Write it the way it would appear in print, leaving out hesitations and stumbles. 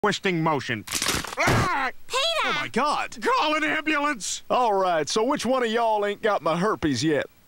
twisting motion. Ah! Oh, my God. Call an ambulance! All right, so which one of y'all ain't got my herpes yet?